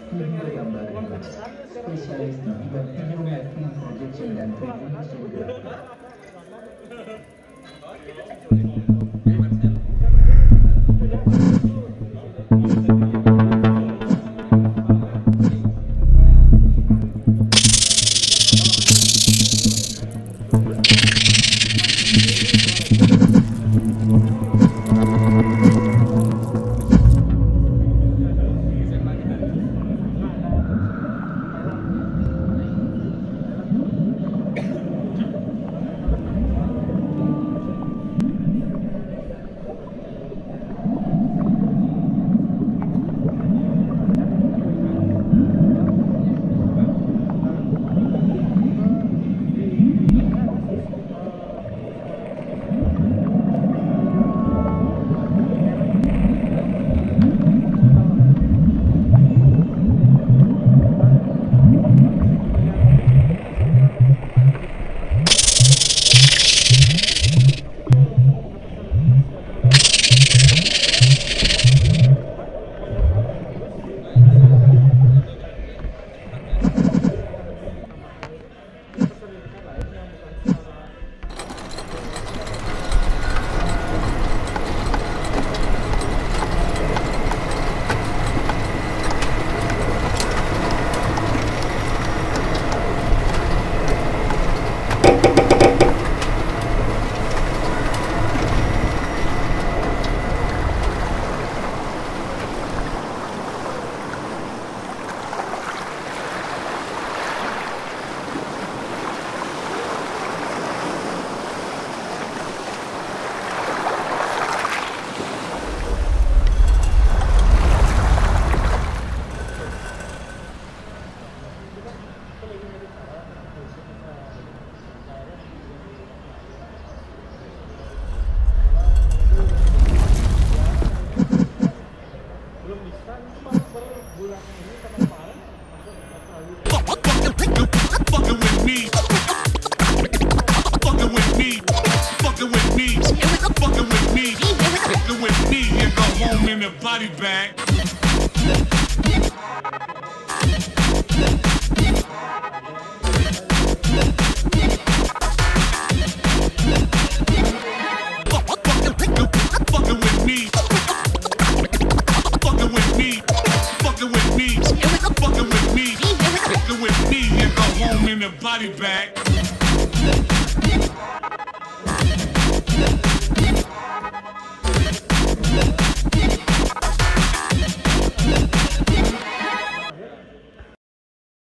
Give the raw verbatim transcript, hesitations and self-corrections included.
Studio GambarGerak, spesialis di bidang video mapping, projection, dan tiga D studio. Body bag. Fucking with me. Fucking with me. Fucking with me. Fucking with me. Fucking with me. And go home in a body bag.